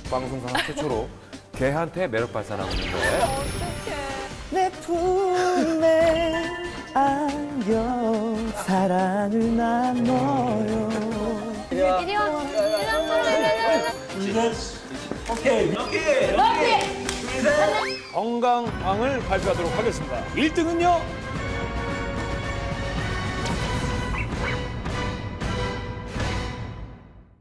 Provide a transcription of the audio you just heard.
방송사 최초로 개한테 매력 발산하고 있는데. 내 품에 안겨 사랑을 나눠요. 이리 와. 이리 와. 오케이. 건강왕을 발표하도록 하겠습니다. 1등은요